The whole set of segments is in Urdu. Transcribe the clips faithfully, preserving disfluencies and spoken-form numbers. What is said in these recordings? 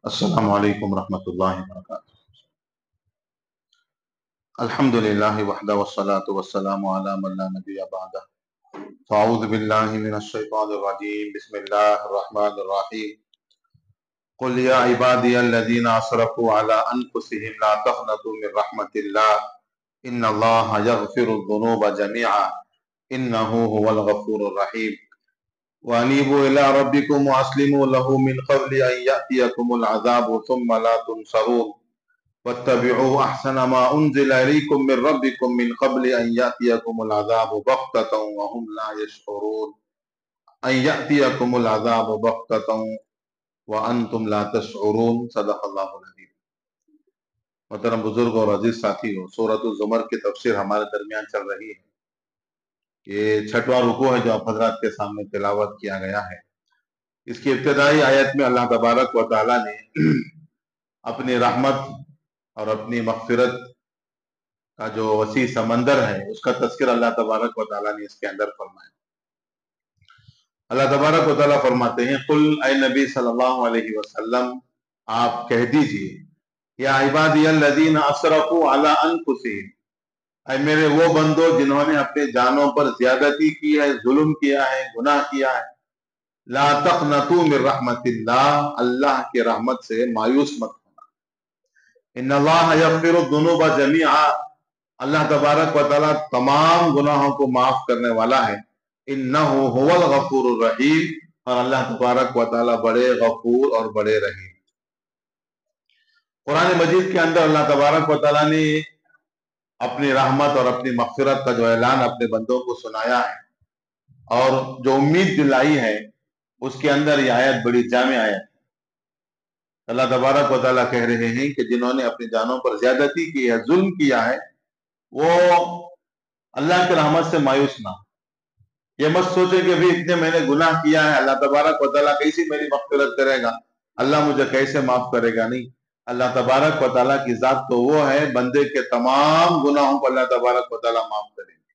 السلام علیکم ورحمۃ اللہ وبرکاتہ۔ الحمدللہ وحدہ والصلاة والسلام علی من لا نبی بعدہ۔ فاعوذ باللہ من الشیطان الرجیم، بسم اللہ الرحمن الرحیم۔ قل یا عبادی الذین اسرفوا علی انفسهم لا تقنطوا من رحمت اللہ ان اللہ یغفر الذنوب جميعا انہ هو الغفور الرحیم۔ وانیبوا الی ربکم واسلموا له من قبل ان یأتیکم العذاب ثم لا تنصرون واتبعوا احسن ما انزل الیکم من ربکم من قبل ان یأتیکم العذاب بغتة وهم لا یشعرون ان یأتیکم العذاب بغتة وانتم لا تشعرون۔ صدق اللہ العظیم۔ محترم بزرگ اور عزیز ساتھیو، سورۃ الزمر کی تفسیر ہمارے درمیان چل رہی ہے۔ یہ چھٹواں رکوع ہے جو آپ حضرات کے سامنے تلاوت کیا گیا ہے۔ اس کی ابتدائی آیت میں اللہ تبارک و تعالیٰ نے اپنی رحمت اور اپنی مغفرت کا جو وسیع سمندر ہے اس کا تذکر اللہ تبارک و تعالیٰ نے اس کے اندر فرمایا۔ اللہ تبارک و تعالیٰ فرماتے ہیں، قل اے نبی صلی اللہ علیہ وسلم آپ کہہ دیجئے، یا عبادی الذین اسرفوا علی انفسہم، اے میرے وہ بندو جنہوں نے اپنے جانوں پر زیادتی کی ہے، ظلم کیا ہے، گناہ کیا ہے، لا تقنطوا من رحمت اللہ، اللہ کے رحمت سے مایوس مت ہونا۔ ان اللہ یغفر الذنوب جميعا، اللہ تبارک و تعالیٰ تمام گناہوں کو معاف کرنے والا ہے۔ انہ هو الغفور الرحیم، اور اللہ تبارک و تعالیٰ بڑے غفور اور بڑے رحیم۔ قرآن مجید کے اندر اللہ تبارک و تعالیٰ نے اپنی رحمت اور اپنی مغفرت کا جو اعلان اپنے بندوں کو سنایا ہے اور جو امید دلائی ہے، اس کے اندر یہ آیت بڑی جامع آیت ہے۔ اللہ تبارک و تعالیٰ کہہ رہے ہیں کہ جنہوں نے اپنی جانوں پر زیادتی کی ہے، ظلم کیا ہے، وہ اللہ کی رحمت سے مایوس نہ ہو۔ یہ مت سوچے کہ بھی اتنے میں نے گناہ کیا ہے، اللہ تبارک و تعالیٰ کیسی میری مغفرت کرے گا، اللہ مجھے کیسے معاف کرے گا۔ نہیں، اللہ تبارک و تعالیٰ کی ذات تو وہ ہے، بندے کے تمام گناہوں کو اللہ تبارک و تعالیٰ معاف کرے گا،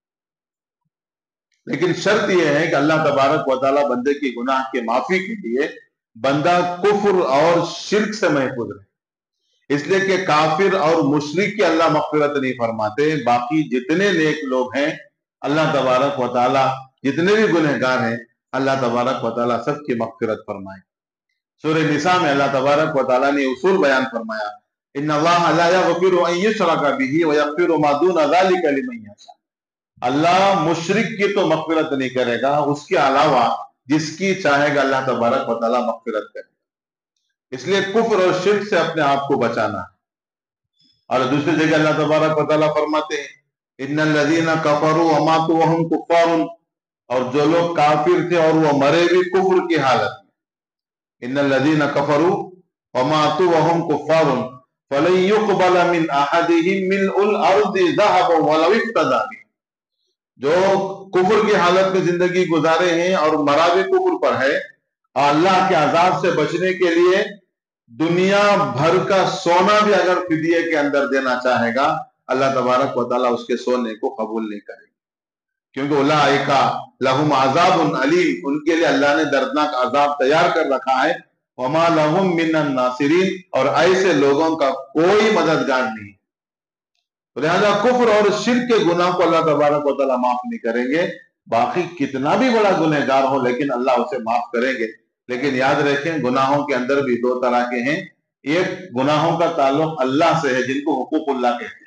لیکن شرط یہ ہے کہ اللہ تبارک و تعالیٰ بندے کی گناہ کے معافی کے لیے بندہ کفر اور شرک سے محفوظ رہے۔ اس لیے کہ کافر اور مشرک کی اللہ مغفرت نہیں فرماتے، باقی جتنے نیک لوگ ہیں اللہ تبارک و تعالیٰ، جتنے بھی گنہگار ہیں اللہ تبارک و تعالیٰ سب کی مغفرت فرمائے۔ سورہ نساء میں اللہ تبارک و تعالیٰ نے اصول بیان فرمایا، ان اللہ لا یغفر ان یشرک بہ ویغفر ما دون ذلک لمن یشاء، اللہ مشرک کی تو مغفرت نہیں کرے گا، اس کے علاوہ جس کی چاہے گا اللہ تبارک و تعالیٰ مغفرت کرے گا۔ اس لیے کفر اور شرک سے اپنے آپ کو بچانا ہے۔ اور دوسری جگہ اللہ تبارک و تعالیٰ فرماتے ہیں، ان الذین کفروا وماتوا وهم کفار، اور جو لوگ کافر تھے اور وہ مرے بھی کفر کی حالت میں، ان الذین کفروا وماتوا وهم کفار فلن يقبل من احدهم ملء الارض ذهبا ولو افتدى به، جو کفر کی حالت میں زندگی گزارے ہیں اور مرا بھی کفر پر ہے، اور اللہ کے عذاب سے بچنے کے لیے دنیا بھر کا سونا بھی اگر فدیے کے اندر دینا چاہے گا، اللہ تبارک و تعالیٰ اس کے سونے کو قبول نہیں کرے گا، کیونکہ اولئک لہم عذاب علیم، ان کے لیے اللہ نے دردناک عذاب تیار کر رکھا ہے۔ وما لہم من الناصرین، اور ایسے لوگوں کا کوئی مددگار نہیں۔ لہذا کفر اور شرک کے گناہ کو اللہ تبارک و تعالیٰ معاف نہیں کریں گے، باقی کتنا بھی بڑا گنہگار ہو لیکن اللہ اسے معاف کریں گے۔ لیکن یاد رکھیں، گناہوں کے اندر بھی دو طرح کے ہیں، ایک گناہوں کا تعلق اللہ سے ہے جن کو حقوق اللہ کہتے ہیں،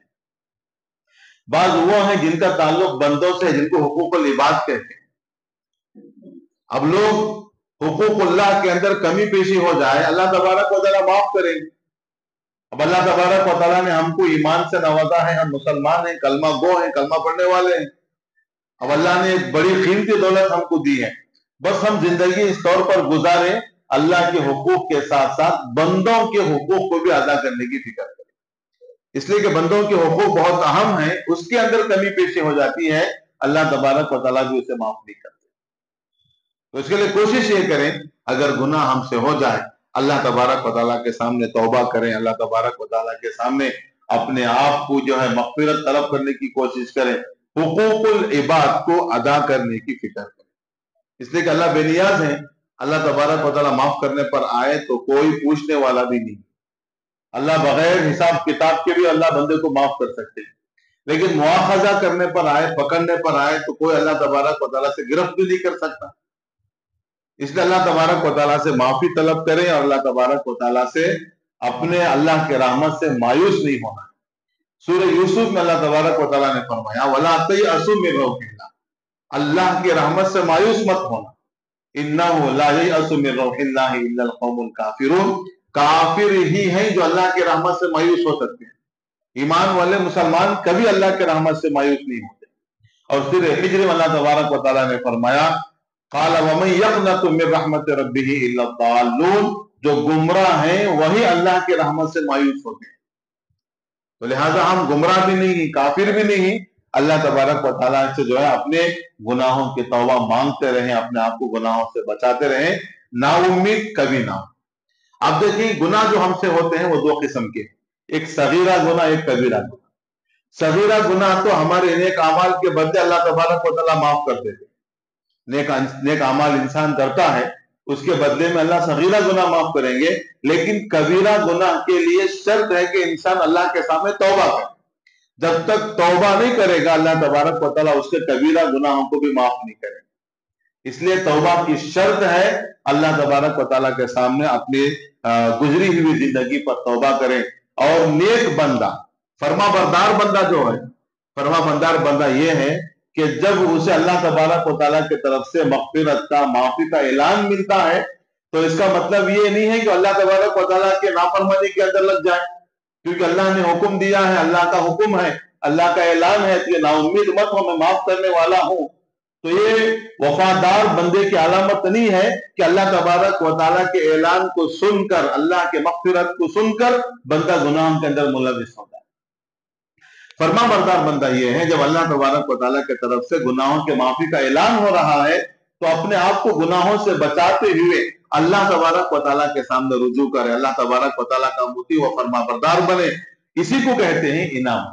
بعض وہ ہیں جن کا تعلق بندوں سے ہے جن کو حقوق العباد کہتے ہیں۔ اب لوگ حقوق اللہ کے اندر کمی پیشی ہو جائے، اللہ تبارک و تعالیٰ معاف کریں گے۔ اب اللہ تبارک و تعالیٰ نے ہم کو ایمان سے نوازا ہے، ہم مسلمان ہیں، کلمہ گو ہیں، کلمہ پڑھنے والے ہیں، اب اللہ نے ایک بڑی قیمتی دولت ہم کو دی ہے، بس ہم زندگی اس طور پر گزاریں اللہ کے حقوق کے ساتھ ساتھ بندوں کے حقوق کو بھی ادا کرنے کی فکر کریں، اس لیے کہ بندوں کے حقوق بہت اہم ہیں، اس کے اندر کمی پیشی ہو جاتی ہے، اللہ تبارک و تعالیٰ بھی اسے معاف نہیں کرتے۔ تو اس کے لیے کوشش یہ کریں، اگر گناہ ہم سے ہو جائے اللہ تبارک و تعالیٰ کے سامنے توبہ کریں، اللہ تبارک و تعالیٰ کے سامنے اپنے آپ کو جو ہے مغفرت طلب کرنے کی کوشش کریں، حقوق العباد کو ادا کرنے کی فکر کریں، اس لیے کہ اللہ بے نیاز ہیں، اللہ تبارک و تعالیٰ معاف کرنے پر آئے تو کوئی پوچھنے والا بھی نہیں. اللہ بغیر حساب کتاب کے بھی اللہ بندے کو معاف کر سکتے ہیں، لیکن مواخذہ کرنے پر آئے، پکڑنے پر آئے تو کوئی اللہ تبارک و تعالیٰ سے گرفت بھی نہیں کر سکتا. اس لیے اللہ تبارک و تعالیٰ سے معافی طلب کریں اور اللہ تبارک و تعالیٰ سے اپنے اللہ کے رحمت سے مایوس نہیں ہونا. سورہ یوسف میں اللہ تبارک و تعالیٰ نے فرمایا وَلَا تَيْأَسُوا مِن رَوْحِ اللَّهِ، اللہ کی رحمت سے مایوس مت ہونا. إِنَّهُ لَا يَيْأَسُ مِن رَوْحِ اللَّهِ إِلَّا الْقَوْمُ الْكَافِرُونَ، کافر ہی ہیں جو اللہ کی رحمت سے مایوس ہو سکتے ہیں. ایمان والے مسلمان کبھی اللہ کے رحمت سے مایوس نہیں ہوتے. اور پھر ہجر میں اللہ تبارک و تعالیٰ نے فرمایا قال ومن يقنط من رحمت ربه الا الضالون، جو گمراہ ہیں وہی اللہ کی رحمت سے مایوس ہوتے ہیں. تو لہٰذا ہم گمراہ بھی نہیں، کافر بھی نہیں، اللہ تبارک و تعالیٰ سے جو ہے اپنے گناہوں کی توبہ مانگتے رہیں، اپنے آپ کو گناہوں سے بچاتے رہیں، نا امید کبھی نہ. اب دیکھیں گناہ جو ہم سے ہوتے ہیں وہ دو قسم کے، ایک صغیرہ گناہ، ایک کبیرہ گناہ. صغیرہ گناہ تو ہمارے نیک اعمال کے بدلے اللہ تبارک و تعالیٰ معاف کر دیتے. نیک نیک اعمال انسان کرتا ہے، اس کے بدلے میں اللہ صغیرہ گناہ معاف کریں گے. لیکن کبیرہ گناہ کے لیے شرط ہے کہ انسان اللہ کے سامنے توبہ کرے. جب تک توبہ نہیں کرے گا اللہ تبارک و تعالیٰ اس کے کبیرہ گناہوں کو بھی معاف نہیں کرے. اس لیے توبہ کی شرط ہے اللہ تبارک و تعالیٰ کے سامنے اپنی گزری ہوئی زندگی پر توبہ کریں. اور نیک بندہ، فرما بردار بندہ جو ہے، فرما بردار بندہ یہ ہے کہ جب اسے اللہ تبارک و تعالیٰ کی طرف سے مغفرت کا، معافی کا اعلان ملتا ہے تو اس کا مطلب یہ نہیں ہے کہ اللہ تبارک و تعالیٰ کے نافرمانی کے اندر لگ جائے، کیونکہ اللہ نے حکم دیا ہے، اللہ کا حکم ہے، اللہ کا اعلان ہے کہ نا امید مت ہو، میں معاف کرنے والا ہوں. تو یہ وفادار بندے کی علامت نہیں ہے کہ اللہ تبارک و تعالیٰ کے اعلان کو سن کر، اللہ کے مغفرت کو سن کر بندہ گناہوں کے اندر ملوث ہوتا ہے. فرما بردار بندہ یہ ہے جب اللہ تبارک و تعالیٰ کی طرف سے گناہوں کے معافی کا اعلان ہو رہا ہے تو اپنے آپ کو گناہوں سے بچاتے ہوئے اللہ تبارک و تعالیٰ کے سامنے رجوع کرے، اللہ تبارک و تعالیٰ کا مطیع و فرما بردار بنے. اسی کو کہتے ہیں انعام،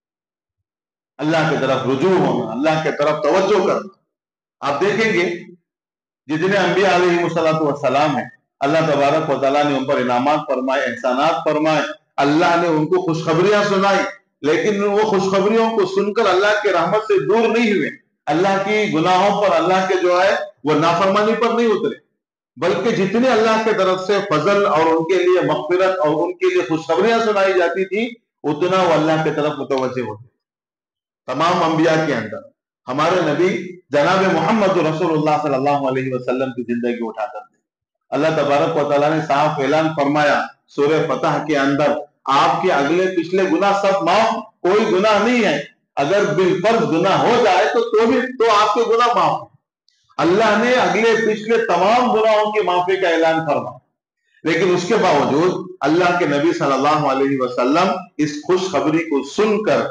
اللہ کی طرف رجوع ہونا، اللہ کی طرف توجہ کرنا. آپ دیکھیں گے جتنے انبیاء علیہ الصلوۃ والسلام ہیں، اللہ تبارک و تعالیٰ نے ان پر انعامات فرمائے، احسانات فرمائے، اللہ نے ان کو خوشخبریاں سنائی، لیکن وہ خوشخبریوں کو سن کر اللہ کے رحمت سے دور نہیں ہوئے، اللہ کی گناہوں پر، اللہ کے جو ہے وہ نافرمانی پر نہیں اترے، بلکہ جتنے اللہ کے طرف سے فضل اور ان کے لیے مغفرت اور ان کے لیے خوشخبریاں سنائی جاتی تھی اتنا وہ اللہ کی طرف متوجہ ہوتے. تمام انبیاء کے اندر ہمارے نبی جناب محمد رسول اللہ صلی اللہ علیہ وسلم کی زندگی اٹھا کر دیں. اللہ تبارک و تعالیٰ نے صاف اعلان فرمایا سورہ فتح کے اندر آپ کے اگلے پچھلے گناہ سب معاف، کوئی گناہ نہیں ہے. اگر بالفرض گناہ ہو جائے تو تو بھی تو آپ کے گناہ معاف. اللہ نے اگلے پچھلے تمام گناہوں کی معافی کا اعلان فرمایا، لیکن اس کے باوجود اللہ کے نبی صلی اللہ علیہ وسلم اس خوشخبری کو سن کر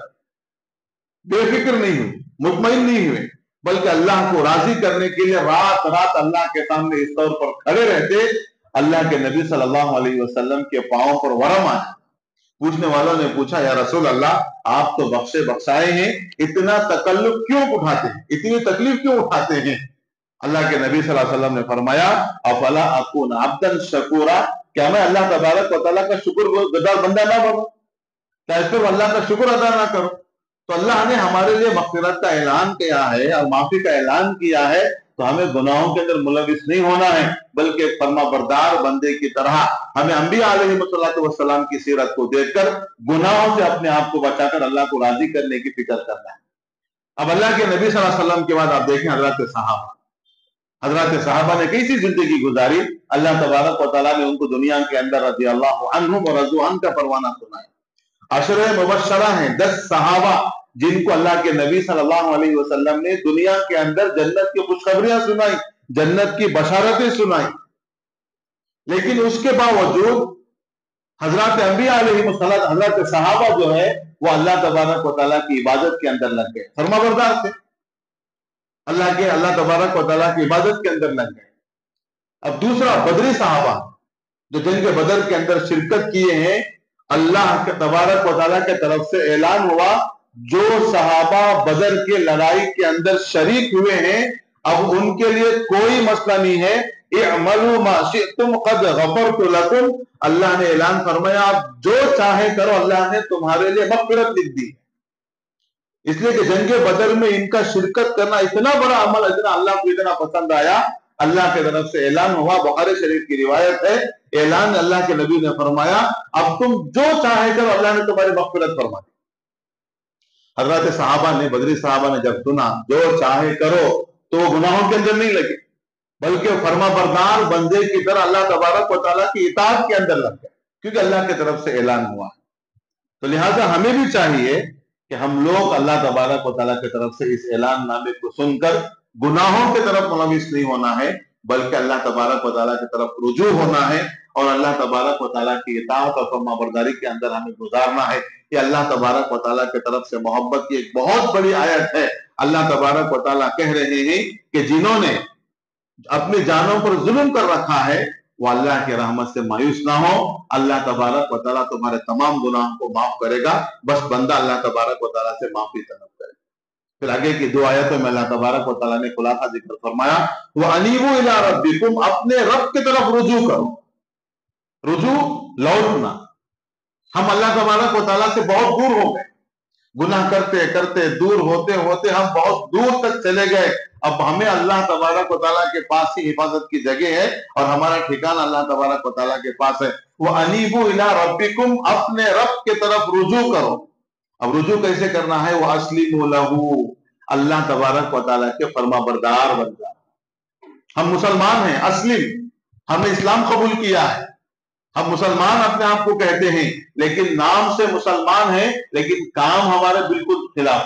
بے فکر نہیں ہوئے، مطمئن نہیں ہوئے، بلکہ اللہ کو راضی کرنے کے لیے رات رات اللہ کے سامنے اس طور پر کھڑے رہتے. اللہ کے نبی صلی اللہ علیہ وسلم کے پاؤں پر ورم آیا. پوچھنے والوں نے پوچھا یا رسول اللہ آپ تو بخشے بخشائے ہیں، اتنا تکلف کیوں اٹھاتے ہیں، اتنی تکلیف کیوں اٹھاتے ہیں؟ اللہ کے نبی صلی اللہ علیہ وسلم نے فرمایا افلا اکون عبدا شکورا، کیا میں اللہ تبارک و تعالیٰ کا شکر گزار بندہ نہ بنوں، کیا اس پر اللہ کا شکر ادا نہ کروں؟ تو اللہ نے ہمارے لیے مغفرت کا اعلان کیا ہے اور معافی کا اعلان کیا ہے، تو ہمیں گناہوں کے اندر ملوث نہیں ہونا ہے، بلکہ فرما بردار بندے کی طرح ہمیں انبیاء علیہ السلام کی سیرت کو دیکھ کر گناہوں سے اپنے آپ کو بچا کر اللہ کو راضی کرنے کی فکر کرنا ہے. اب اللہ کے نبی صلی اللہ علیہ وسلم کے بعد آپ دیکھیں حضرات صحابہ، حضرات صحابہ نے کیسی زندگی گزاری. اللہ تبارک و تعالیٰ نے ان کو دنیا کے اندر رضی اللہ عنہم و رضوا عنہ کا پروانہ سنایا. عشرہ مبشرہ ہیں، دس صحابہ جن کو اللہ کے نبی صلی اللہ علیہ وسلم نے دنیا کے اندر جنت کی خوشخبریاں سنائی، جنت کی بشارتیں سنائی، لیکن اس کے باوجود حضرات انبیاء علیہ السلام، حضرات صحابہ جو ہے وہ اللہ تبارک و تعالیٰ کی عبادت کے اندر لگ گئے، فرما بردار تھے، اللہ کے اللہ تبارک و تعالیٰ کی عبادت کے اندر لگ گئے. اب دوسرا بدری صحابہ جو جن کے بدر کے اندر شرکت کیے ہیں، اللہ کے تبارک و تعالیٰ کے طرف سے اعلان ہوا جو صحابہ بدر کے لڑائی کے اندر شریک ہوئے ہیں اب ان کے لیے کوئی مسئلہ نہیں ہے اعملوا ما شئتم قد غفرت لکم، اللہ نے اعلان فرمایا آپ جو چاہے کرو، اللہ نے تمہارے لیے مغفرت لکھ دی. اس لیے کہ جنگ بدر میں ان کا شرکت کرنا اتنا بڑا عمل، اتنا اللہ کو اتنا پسند آیا، اللہ کے طرف سے اعلان ہوا. بخاری شریف کی روایت ہے، اعلان اللہ کے نبی نے فرمایا اب تم جو چاہے کرو، اللہ نے تمہاری مغفرت فرما دی. حضرات صحابہ نے، بدری صحابہ نے جب سنا جو چاہے کرو تو وہ گناہوں کے اندر نہیں لگے، بلکہ فرما بردار بندے کی طرح اللہ تبارک و تعالیٰ کی اطاعت کے اندر لگ گئے، کیونکہ اللہ کی طرف سے اعلان ہوا. تو لہٰذا ہمیں بھی چاہیے کہ ہم لوگ اللہ تبارک و تعالیٰ کی طرف سے اس اعلان نامے کو سن کر گناہوں کی طرف ملوث نہیں ہونا ہے، بلکہ اللہ تبارک و تعالیٰ کی طرف رجوع ہونا ہے اور اللہ تبارک و تعالیٰ کی اطاعت اور فرما برداری کے اندر ہمیں گزارنا ہے. یہ اللہ تبارک و تعالیٰ کی طرف سے محبت کی ایک بہت بڑی آیت ہے. اللہ تبارک و تعالیٰ کہہ رہے ہیں کہ جنہوں نے اپنی جانوں پر ظلم کر رکھا ہے وہ اللہ کی رحمت سے مایوس نہ ہو. اللہ تبارک و تعالیٰ تمہارے تمام گناہوں کو معاف کرے گا، بس بندہ اللہ تبارک و تعالیٰ سے معافی طلب کرے. پھر آگے کی دو آیتوں میں اللہ تبارک و تعالیٰ نے خلاصہ ذکر فرمایا وَأَنِيبُوا إِلَىٰ رَبِّكُمْ، اپنے رب کی طرف رجوع کرو. رجوع لوٹنا. ہم اللہ تبارک و تعالیٰ سے بہت دور ہو گئے، گناہ کرتے کرتے دور ہوتے ہوتے ہم بہت دور تک چلے گئے. اب ہمیں اللہ تبارک و تعالیٰ کے پاس ہی حفاظت کی جگہ ہے اور ہمارا ٹھکانہ اللہ تبارک و تعالیٰ کے پاس ہے. وَأَنِيبُوا إِلَىٰ رَبِّكُمْ، اپنے رب کی طرف رجوع کرو. اب رجوع کیسے کرنا ہے؟ وَأَسْلِمُوا لَهُ، اللہ تبارک و تعالیٰ کے فرما بردار بن جاؤ. ہم مسلمان ہیں، اسلم، ہم نے اسلام قبول کیا ہے، ہم مسلمان اپنے آپ کو کہتے ہیں، لیکن نام سے مسلمان ہیں لیکن کام ہمارے بالکل خلاف.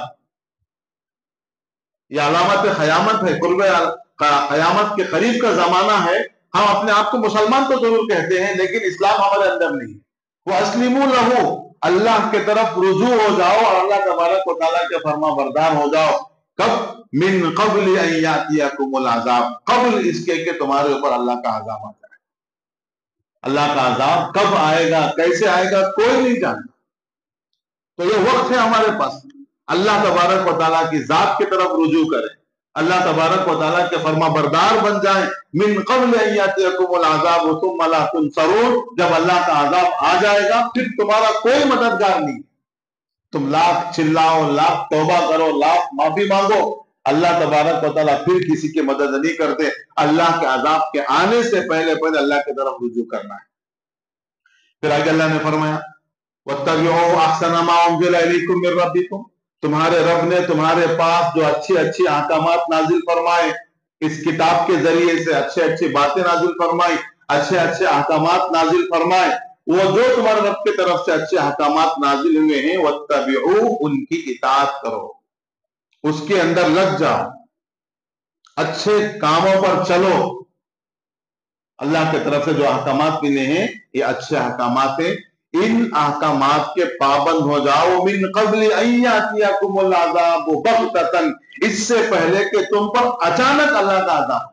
یہ علامت قیامت ہے، قرب قیامت کے قریب کا زمانہ ہے. ہم اپنے آپ کو مسلمان تو ضرور کہتے ہیں لیکن اسلام ہمارے اندر نہیں. وَأَسْلِمُوا لَهُ، اللہ کے طرف رجوع ہو جاؤ اور اللہ تبارک و تعالیٰ کے فرما بردار ہو جاؤ. کب؟ من قبل ان یاتیکم العذاب، قبل اس کے کہ تمہارے اوپر اللہ کا عذاب آ جائے. اللہ کا عذاب کب آئے گا، کیسے آئے گا، کوئی نہیں جانتا. تو یہ وقت ہے ہمارے پاس، اللہ تبارک و تعالیٰ کی ذات کی طرف رجوع کریں، اللہ تبارک و تعالیٰ کے فرما بردار بن جائیں. من قبل ان یاتیکم العذاب ثم لا تنصرون، جب اللہ کا عذاب آ جائے گا پھر تمہارا کوئی مددگار نہیں. تم لاکھ چلاؤ، لاکھ توبہ کرو، لاکھ معافی مانگو، اللہ تبارک و تعالیٰ پھر کسی کی مدد نہیں کرتے. اللہ کے عذاب کے آنے سے پہلے پہلے اللہ کی طرف رجوع کرنا ہے. پھر آگے اللہ نے فرمایا وَاتَّبِعُوا أَحْسَنَ مَا أُنزِلَ إِلَيْكُم مِّن رَّبِّكُم، تمہارے رب نے تمہارے پاس جو اچھی اچھی احکامات نازل فرمائے، اس کتاب کے ذریعے سے اچھے اچھی باتیں نازل فرمائی، اچھے اچھے احکامات نازل فرمائے، وہ جو تمہارے رب کی طرف سے اچھے احکامات نازل ہوئے ہیں وَاتَّبِعُوا، ان کی اطاعت کرو، اس کے اندر لگ جاؤ، اچھے کاموں پر چلو. اللہ کی طرف سے جو احکامات ملے ہیں یہ اچھے احکامات ہیں، ان احکامات کے پابند ہو جاؤ. من قبل ان یاتیکم العذاب بغتۃ، اس سے پہلے کہ تم پر اچانک اللہ کا عذاب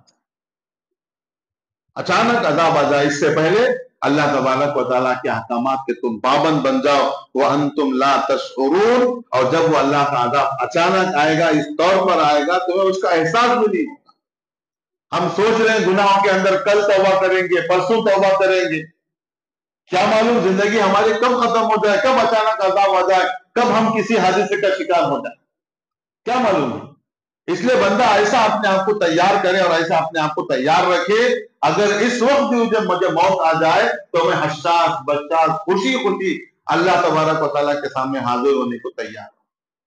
اچانک عذاب آ جائے، اس سے پہلے اللہ تبارک و تعالیٰ کے احکامات کے تم پابند بن جاؤ. وانتم لا تشعرون، اور جب وہ اللہ کا عذاب اچانک آئے گا، اس طور پر آئے گا، تمہیں اس کا احساس بھی نہیں ہوگا. ہم سوچ رہے ہیں گناہوں کے اندر کل توبہ کریں گے، پرسوں توبہ کریں گے، کیا معلوم زندگی ہماری کب ختم ہو جائے، کب اچانک عذاب آ جائے، کب ہم کسی حادثے کا شکار ہو جائے، کیا معلوم ہے. اس لیے بندہ ایسا اپنے آپ کو تیار کرے اور ایسا اپنے آپ کو تیار رکھے، اگر اس وقت بھی جب مجھے موت آ جائے تو میں حساس بچاس خوشی خوشی اللہ تبارک و تعالیٰ کے سامنے حاضر ہونے کو تیار ہوں.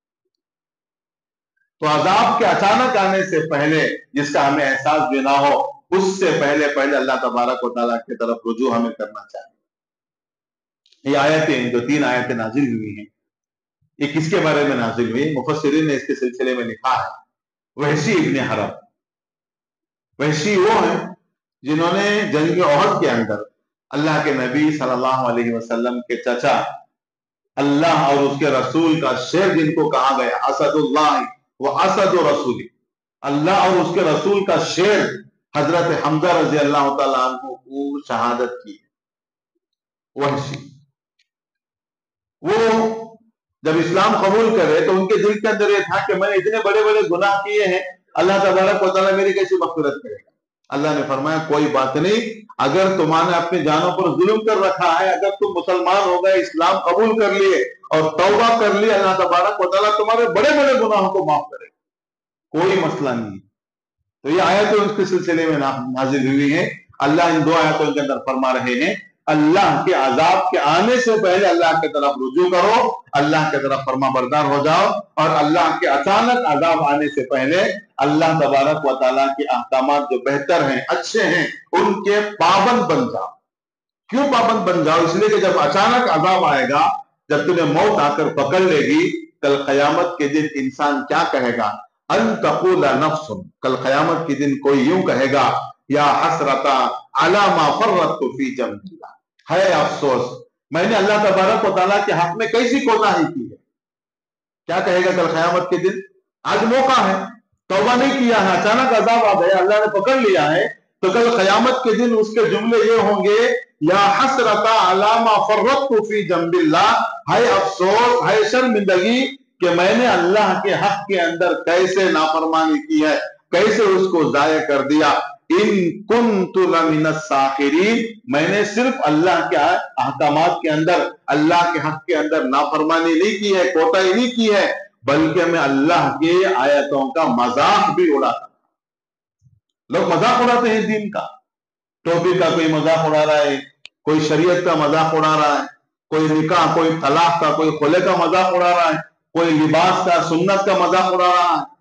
تو عذاب کے اچانک آنے سے پہلے، جس کا ہمیں احساس بھی نہ ہو، اس سے پہلے پہلے اللہ تبارک و تعالیٰ کی طرف رجوع ہمیں کرنا چاہیے. یہ آیتیں جو تین آیتیں نازل ہوئی ہیں، یہ کس کے بارے میں نازل ہوئی؟ مفسرین نے اس کے سلسلے میں لکھا ہے وحشی ابن حرب. وحشی وہ ہیں جنہوں نے جنگ احد کے اندر اللہ کے نبی صلی اللہ علیہ وسلم کے چچا، اللہ اور اس کے رسول کا شیر جن کو کہا گیا اسد اللہ و اسد رسول، اللہ اور اس کے رسول کا شیر، حضرت حمزہ رضی اللہ تعالیٰ عنہ کو شہادت کی. وحشی وہ جب اسلام قبول کرے تو ان کے دل کے اندر یہ تھا کہ میں نے اتنے بڑے بڑے گناہ کیے ہیں، اللہ تبارک و تعالیٰ میری کیسی مغفرت کرے گا، اللہ نے فرمایا کوئی بات نہیں، اگر تمہارے اپنی جانوں پر ظلم کر رکھا ہے، اگر تم مسلمان ہو گئے، اسلام قبول کر لیے اور توبہ کر لیے، اللہ تبارک و تعالیٰ تمہارے بڑے بڑے گناہوں کو معاف کرے، کوئی مسئلہ نہیں۔ تو یہ آیتیں اس کے سلسلے میں نازل ہوئی ہیں۔ اللہ ان دو آیتوں کے اندر فرما رہے ہیں اللہ کے عذاب کے آنے سے پہلے اللہ کی طرف رجوع کرو، اللہ کی طرف فرما بردار ہو جاؤ، اور اللہ کے اچانک عذاب آنے سے پہلے اللہ تبارک و تعالیٰ کے احکامات جو بہتر ہیں، اچھے ہیں، ان کے پابند بن جاؤ۔ کیوں پابند بن جاؤ؟ اس لیے کہ جب اچانک عذاب آئے گا، جب تمہیں موت آ کر پکڑ لے گی، کل قیامت کے دن انسان کیا کہے گا؟ ان تقول نفس، کل قیامت کے دن کوئی یوں کہے گا یا حسرتا علی ما فرطت فی جنب اللہ، ہے افسوس میں نے اللہ تبارک و تعالیٰ کے حق میں کیسی کوتاہی کی ہے۔ کیا کہے گا کل قیامت کے دن؟ آج موقع ہے، توبہ نہیں کیا ہے، اچانک عذاب آ گیا، اللہ نے پکڑ لیا ہے، تو کل قیامت کے دن اس کے جملے یہ ہوں گے یا حسرتا علی ما فرطت فی جنب اللہ، ہے افسوس، ہے شرمندگی کہ میں نے اللہ کے حق کے اندر کیسے نافرمانی کی ہے، کیسے اس کو ضائع کر دیا۔ ان کنت لمن الساخرین، میں نے صرف اللہ کے احکامات کے اندر، اللہ کے حق کے اندر نافرمانی نہیں کی ہے، کوتاہی نہیں کی ہے، بلکہ میں اللہ کے آیتوں کا مذاق بھی اڑاتا۔ لوگ مذاق اڑاتے ہیں دین کا، ٹوپی کا کوئی مذاق اڑا رہا ہے، کوئی شریعت کا مذاق اڑا رہا ہے، کوئی نکاح، کوئی طلاق کا، کوئی خلے کا مذاق اڑا رہا ہے، کوئی لباس کا، سنت کا مذاق اڑا رہا ہے۔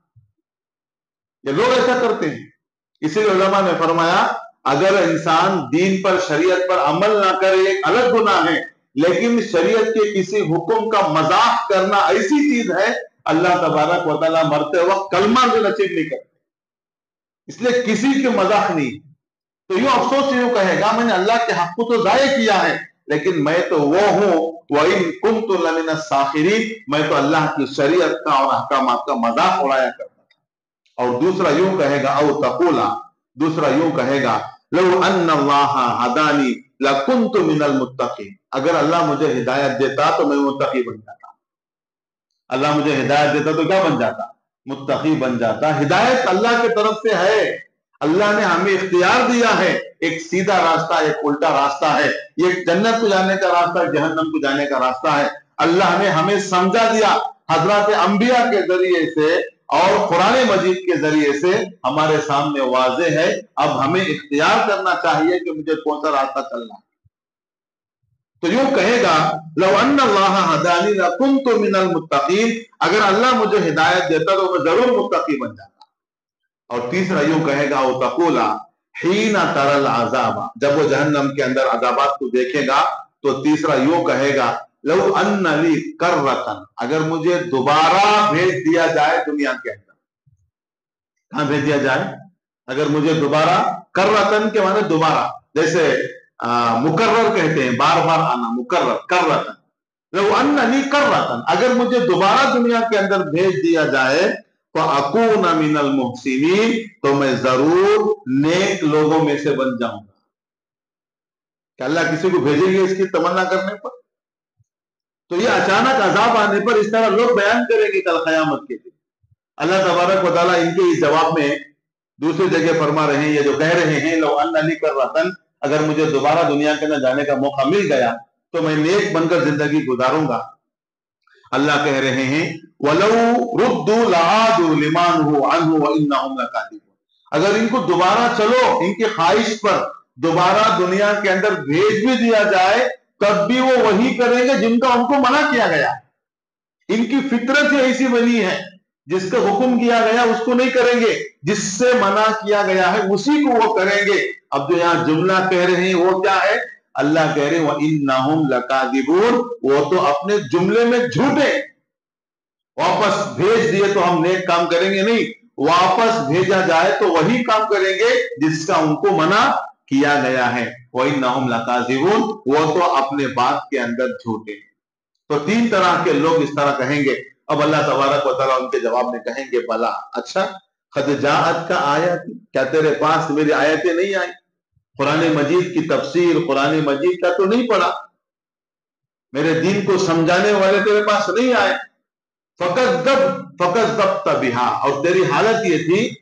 یہ لوگ ایسا کرتے ہیں۔ اسی لیے علماء نے فرمایا اگر انسان دین پر، شریعت پر عمل نہ کرے ایک الگ گناہ ہے، لیکن شریعت کے کسی حکم کا مذاق کرنا ایسی چیز ہے اللہ تبارک و تعالیٰ مرتے وقت کلمہ بھی نصیب نہیں کرتے، اس لیے کسی کے مذاق نہیں۔ تو یوں افسوس یوں کہے گا میں نے اللہ کے حق کو تو ضائع کیا ہے، لیکن میں تو وہ ہوں وَإِن كُنتُ لَمِنَ السَّاخِرِينَ، میں تو اللہ کی شریعت کا اور احکامات کا مذاق اڑایا کرتا۔ اور دوسرا یوں کہے گا او تقولا، دوسرا یوں کہے گا لو ان اللہ ہدانی لکنت من المتقین، اگر اللہ مجھے ہدایت دیتا تو میں متقی بن جاتا۔ اللہ مجھے ہدایت دیتا تو کیا بن جاتا؟ متقی بن جاتا۔ ہدایت اللہ کی طرف سے ہے، اللہ نے ہمیں اختیار دیا ہے، ایک سیدھا راستہ، ایک الٹا راستہ ہے، یہ جنت کو جانے کا راستہ، جہنم کو جانے کا راستہ ہے۔ اللہ نے ہمیں سمجھا دیا، حضرات انبیاء کے ذریعے سے اور قرآن مجید کے ذریعے سے ہمارے سامنے واضح ہے، اب ہمیں اختیار کرنا چاہیے کہ مجھے کون سا راستہ چلنا ہے۔ تو یوں کہے گا لو ان اللہ ہدانی لکنت من المتقین، اگر اللہ مجھے ہدایت دیتا تو میں ضرور متقی بن جاتا۔ اور تیسرا یوں کہے گا او تقولا حین تری العذاب، جب وہ جہنم کے اندر عذابات کو دیکھے گا تو تیسرا یوں کہے گا لو ان لی کرۃ، اگر مجھے دوبارہ بھیج دیا جائے دنیا کے اندر۔ کہاں بھیج دیا جائے؟ اگر مجھے دوبارہ، کرۃ کے معنی دوبارہ، جیسے مکرر کہتے ہیں بار بار آنا، مکرر، کرۃ، لو ان لی کرۃ، اگر مجھے دوبارہ دنیا کے اندر بھیج دیا جائے فاکون من المحسنین، تو میں ضرور نیک لوگوں میں سے بن جاؤں گا۔ کہ اللہ کسی کو بھیجیں گے اس کی تمنا کرنے پر؟ تو یہ اچانک عذاب آنے پر اس طرح لوگ بیان کریں گے کل قیامت کے دن۔ اللہ تبارک و تعالیٰ ان کے اس جواب میں دوسری جگہ فرما رہے ہیں، یہ جو کہہ رہے ہیں لو ان لی کرۃ، اگر مجھے دوبارہ دنیا کے اندر جانے کا موقع مل گیا تو میں نیک بن کر زندگی گزاروں گا۔ اللہ کہہ رہے ہیں وَلَوْ رُدُّوا لَعَادُوا لِمَا نُهُوا عَنْهُ وَإِنَّهُمْ لَكَاذِبُونَ، اگر ان کو دوبارہ چلو، ان کی خواہش پر دوبارہ دنیا کے اندر بھیج بھی دیا جائے تب بھی وہ وہی کریں گے جن کا ان کو منع کیا گیا ہے۔ ان کی فطرت ہی ایسی بنی ہے، جس کا حکم کیا گیا اس کو نہیں کریں گے، جس سے منع کیا گیا ہے اسی کو وہ کریں گے۔ اب جو یہاں جملہ کہہ رہے ہیں وہ کیا ہے؟ اللہ کہہ رہے ہیں وَإِنَّهُمْ لَكَاذِبُونَ، وہ تو اپنے جملے میں جھوٹے، واپس بھیج دیے تو ہم نیک کام کریں گے، نہیں، واپس بھیجا جائے تو وہی کام کریں گے جس کا ان کو منع کیا گیا ہے۔ وَإِنَّهُمْ لَكَاذِبُونَ، وہ تو اپنے بات کے اندر جھوٹے۔ تو تین طرح کے لوگ اس طرح کہیں گے۔ اب اللہ تبارک و تعالیٰ ان کے جواب میں کہیں گے بلا، اچھا قد جاءت کا آیت، کیا تیرے پاس میری آیتیں نہیں آئیں؟ قرآن مجید کی تفسیر، قرآن مجید کا تو نہیں پڑھا، میرے دین کو سمجھانے والے تیرے پاس نہیں آئے؟ فَكَذَّبْتَ بِهَا، اور تیری حالت یہ تھی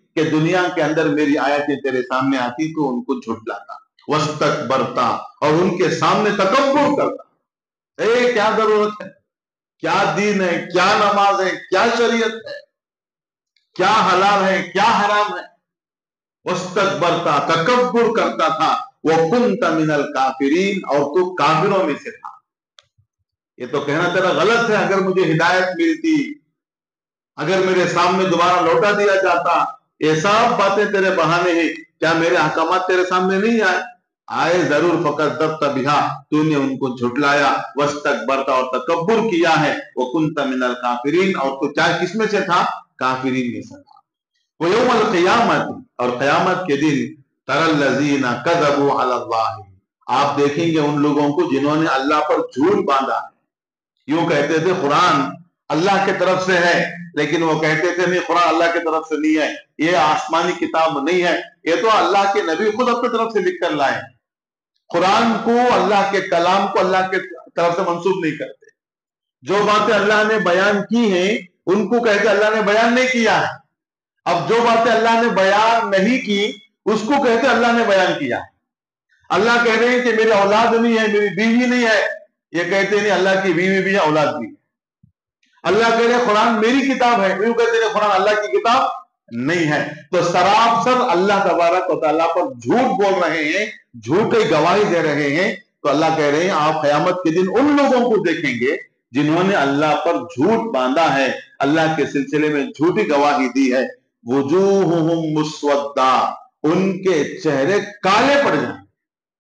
کہ دنیا کے اندر میری آیتیں تیرے سامنے آتی تو ان کو جھٹلاتا، واستکبرتا، اور ان کے سامنے تکبر کرتا۔ اے کیا ضرورت ہے، کیا دین ہے، کیا نماز ہے، کیا شریعت ہے، کیا حلال ہے، کیا حرام ہے۔ واستکبرتا، تکبر کرتا تھا، وکنت من الکافرین، اور تو کافروں میں سے تھا۔ یہ تو کہنا تیرا غلط ہے، اگر مجھے ہدایت ملتی، اگر میرے سامنے دوبارہ لوٹا دیا جاتا، یہ سب باتیں تیرے بہانے ہیں، کیا میرے احکامات تیرے سامنے نہیں آئے؟ آئے ضرور، فکذبت بہا، تو نے ان کو جھٹلایا، واستکبرت، اور تکبر کیا ہے، وکنت من الکافرین، اور تو کیا کس میں سے تھا؟ کافرین میں سے تھا۔ ویوم القیامت، اور قیامت کے دن، تری الذین کذبوا علی اللہ، آپ دیکھیں گے ان لوگوں کو جنہوں نے اللہ پر جھوٹ باندھا۔ یوں کہتے تھے قرآن اللہ کے طرف سے ہے، لیکن وہ کہتے تھے نہیں، قرآن اللہ کی طرف سے نہیں ہے، یہ آسمانی کتاب نہیں ہے، یہ تو اللہ کے نبی خود اپنی طرف سے لکھ کر لائے۔ قرآن کو، اللہ کے کلام کو اللہ کے طرف سے منسوب نہیں کرتے۔ جو باتیں اللہ نے بیان کی ہیں ان کو کہتے اللہ نے بیان نہیں کیا ہے، اب جو باتیں اللہ نے بیان نہیں کی اس کو کہتے اللہ نے بیان کیا ہے۔ اللہ کہہ رہے ہیں کہ میری اولاد نہیں ہے، میری بیوی نہیں ہے، یہ کہتے نہیں اللہ کی بیوی بھی ہے، اولاد بھی ہے۔ اللہ کہہ رہے قرآن میری کتاب ہے، یوں کہتے ہیں قرآن اللہ کی کتاب نہیں ہے۔ تو سراسر اللہ تبارک و تعالیٰ پر جھوٹ بول رہے ہیں، جھوٹی گواہی دے رہے ہیں۔ تو اللہ کہہ رہے ہیں آپ قیامت کے دن ان لوگوں کو دیکھیں گے جنہوں نے اللہ پر جھوٹ باندھا ہے، اللہ کے سلسلے میں جھوٹی گواہی دی ہے۔ وجوہہم مسودہ، ان کے چہرے کالے پڑ جائیں گے۔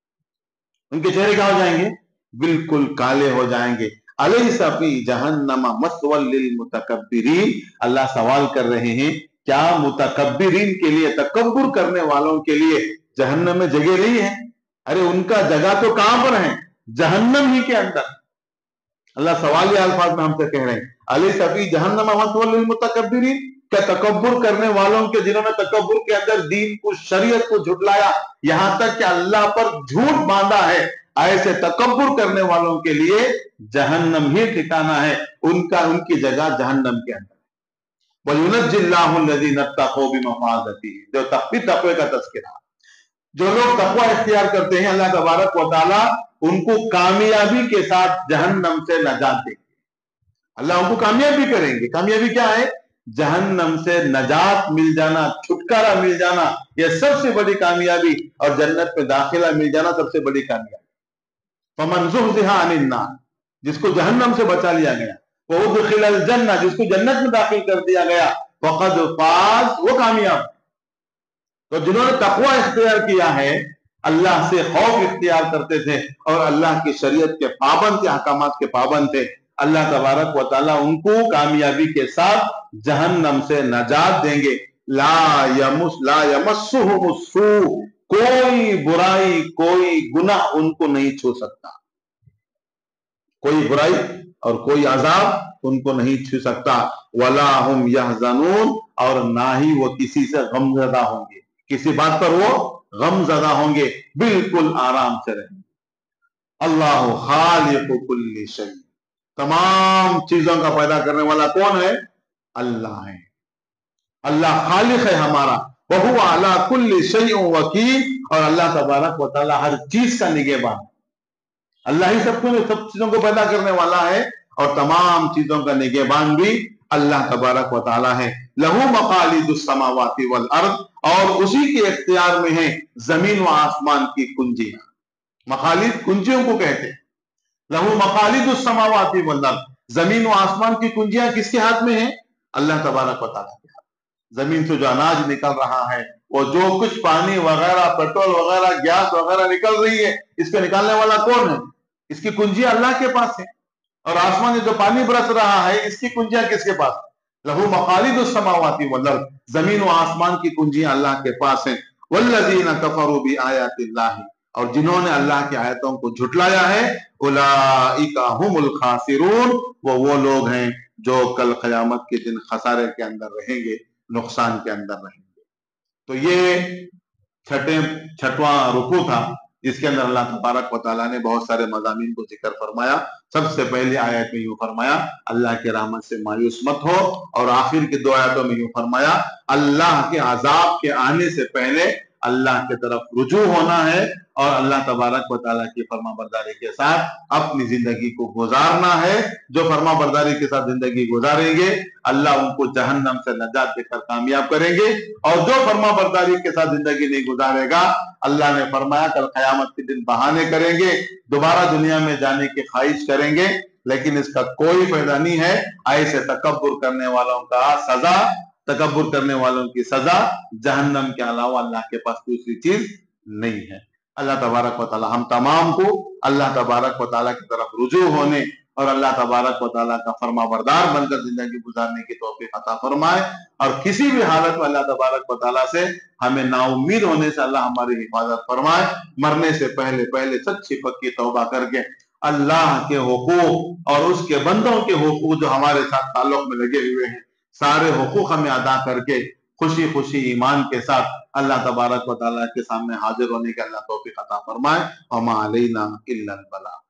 ان کے چہرے کیا ہو جائیں گے؟ بالکل کالے ہو جائیں گے۔ الیس فی جہنم مثوی للمتکبرین، اللہ سوال کر رہے ہیں کیا متکبرین کے لیے، تکبر کرنے والوں کے لیے جہنم میں جگہ نہیں ہے؟ ارے ان کا جگہ تو کہاں پر ہے؟ جہنم ہی کے اندر۔ اللہ سوالی الفاظ میں ہم سے کہہ رہے ہیں الیس فی جہنم مثوی للمتکبرین، کیا تکبر کرنے والوں کے جنہوں نے تکبر کے اندر دین کو، شریعت کو جھٹلایا، یہاں تک کہ اللہ پر جھوٹ باندھا ہے، ایسے تکبر کرنے والوں کے لیے جہنم ہی ٹھکانہ ہے، ان کا ان کی جگہ جہنم کے اندر۔ وَيُنَجِّ اللَّهُ الَّذِينَ اتَّقَوْا بِمَفَازَتِهِ، جو تقوی تقوی کا تذکرہ، جو لوگ تقوی اختیار کرتے ہیں اللہ تبارک و تعالی ان کو کامیابی کے ساتھ جہنم سے نجات دیں گے۔ اللہ ان کو کامیابی کریں گے۔ کامیابی کیا ہے؟ جہنم سے نجات مل جانا، چھٹکارا مل جانا، یہ سب سے بڑی کامیابی، اور جنت میں داخلہ مل جانا سب سے بڑی کامیابی۔ فَمَنْ زُحْزِحَ عَنِ النَّارِ، جس کو جہنم سے بچا لیا گیا، وَأُدْخِلَ الْجَنَّةَ، جس کو جنت میں داخل کر دیا گیا، فَقَدْ فَازَ، وہ کامیاب۔ تو جنہوں نے تقوی اختیار کیا ہے، اللہ سے خوف اختیار کرتے تھے اور اللہ کی شریعت کے پابند تھے، احکامات کے پابند تھے، اللہ تبارک و تعالیٰ ان کو کامیابی کے ساتھ جہنم سے نجات دیں گے۔ لا یمس لا یمسہم السوء، کوئی برائی، کوئی گناہ ان کو نہیں چھو سکتا، کوئی برائی اور کوئی عذاب ان کو نہیں چھو سکتا۔ ولا ہم یحزنون، اور نہ ہی وہ کسی سے غم زدہ ہوں گے، کسی بات پر وہ غم زدہ ہوں گے، بالکل آرام سے رہیں گے۔ اللہ خالق کل شیء، تمام چیزوں کا پیدا کرنے والا کون ہے؟ اللہ ہے۔ اللہ خالق ہے ہمارا، وَهُوَ عَلَىٰ كُلِّ شَيْءٍ وَكِيلٌ، اور اللہ تبارک و تعالی ہر چیز کا نگہبان۔ اللہ ہی سب کو سب چیزوں کو پیدا کرنے والا ہے، اور تمام چیزوں کا نگہبان بھی اللہ تبارک و تعالی ہے۔ لَهُ مَقَالِيدُ السَّمَاوَاتِ وَالْأَرْضِ، اور اسی کے اختیار میں ہیں زمین و آسمان کی کنجیاں۔ مقالید کنجیوں کو کہتے ہیں۔ لہو مقالید السماوات والارض، زمین و آسمان کی کنجیاں کس کے ہاتھ میں ہیں؟ اللہ تبارک و تعالیٰ کے ہاتھ۔ زمین سے جو اناج نکل رہا ہے، وہ جو کچھ پانی وغیرہ، پیٹرول وغیرہ، گیس وغیرہ نکل رہی ہے، اس کو نکالنے والا کون ہے؟ اس کی کنجیاں اللہ کے پاس ہے۔ اور آسمان سے جو پانی برس رہا ہے، اس کی کنجیاں کس کے پاس؟ لہو مقالید السماوات والارض، زمین و آسمان کی کنجیاں اللہ کے پاس ہیں۔ والذین کفروا بآیات اللہ، اور جنہوں نے اللہ کی آیتوں کو جھٹلایا ہے، اولئک هم الخاسرون، وہ وہ لوگ ہیں جو کل قیامت کے دن خسارے کے اندر رہیں گے، نقصان کے اندر رہیں گے۔ تو یہ چھٹے چھٹواں رکوع تھا، اس کے اندر اللہ تبارک و تعالیٰ نے بہت سارے مضامین کو ذکر فرمایا. سب سے پہلی آیت میں یوں فرمایا اللہ کے رحمت سے مایوس مت ہو، اور آخر کی دو آیتوں میں یوں فرمایا اللہ کے عذاب کے آنے سے پہلے اللہ کی طرف رجوع ہونا ہے اور اللہ تبارک و تعالیٰ کی فرما برداری کے ساتھ اپنی زندگی کو گزارنا ہے. جو فرما برداری کے ساتھ زندگی گزاریں گے اللہ ان کو جہنم سے نجات دے کر کامیاب کریں گے، اور جو فرما برداری کے ساتھ زندگی نہیں گزارے گا اللہ نے فرمایا کل قیامت کے دن بہانے کریں گے، دوبارہ دنیا میں جانے کی خواہش کریں گے، لیکن اس کا کوئی فائدہ نہیں ہے. ایسے تکبر کرنے والوں کا سزا تکبر کرنے والوں کی سزا جہنم کے علاوہ اللہ کے پاس دوسری چیز نہیں ہے. اللہ تبارک و تعالی ہم تمام کو اللہ تبارک و تعالی کی طرف رجوع ہونے اور اللہ تبارک و تعالیٰ کا فرما بردار بن کر زندگی گزارنے کی توفیق عطا فرمائے، اور کسی بھی حالت میں اللہ تبارک و تعالیٰ سے ہمیں نا امید ہونے سے اللہ ہماری حفاظت فرمائے. مرنے سے پہلے پہلے سچی پکی توبہ کر کے اللہ کے حقوق اور اس کے بندوں کے حقوق جو ہمارے ساتھ تعلق میں لگے ہوئے ہیں سارے حقوق ہمیں ادا کر کے خوشی خوشی ایمان کے ساتھ اللہ تبارک و تعالیٰ کے سامنے حاضر ہونے کے اللہ توفیق عطا فرمائے. وما علینا الا البلاغ.